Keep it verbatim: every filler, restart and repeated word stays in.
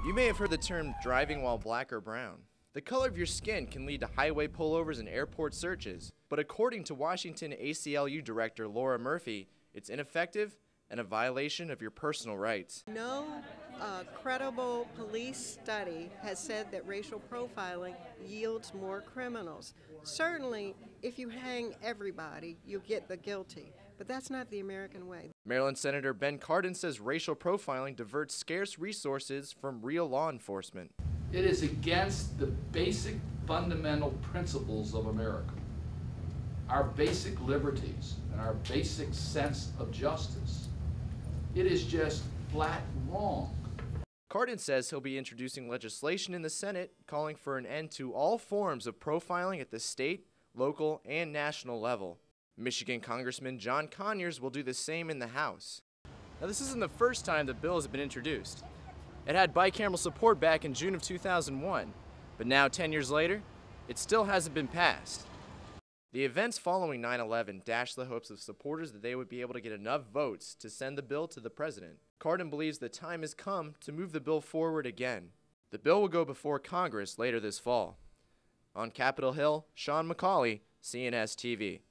You may have heard the term driving while black or brown. The color of your skin can lead to highway pullovers and airport searches, but according to Washington A C L U Director Laura Murphy, it's ineffective and a violation of your personal rights. No uh, credible police study has said that racial profiling yields more criminals. Certainly, if you hang everybody, you get the guilty, but that's not the American way. Maryland Senator Ben Cardin says racial profiling diverts scarce resources from real law enforcement. It is against the basic fundamental principles of America, our basic liberties and our basic sense of justice. It is just flat wrong. Cardin says he'll be introducing legislation in the Senate calling for an end to all forms of profiling at the state, local, and national level. Michigan Congressman John Conyers will do the same in the House. Now, this isn't the first time the bill has been introduced. It had bicameral support back in June of two thousand one, but now, ten years later, it still hasn't been passed. The events following nine eleven dashed the hopes of supporters that they would be able to get enough votes to send the bill to the president. Cardin believes the time has come to move the bill forward again. The bill will go before Congress later this fall. On Capitol Hill, Sean McCauley, C N S T V.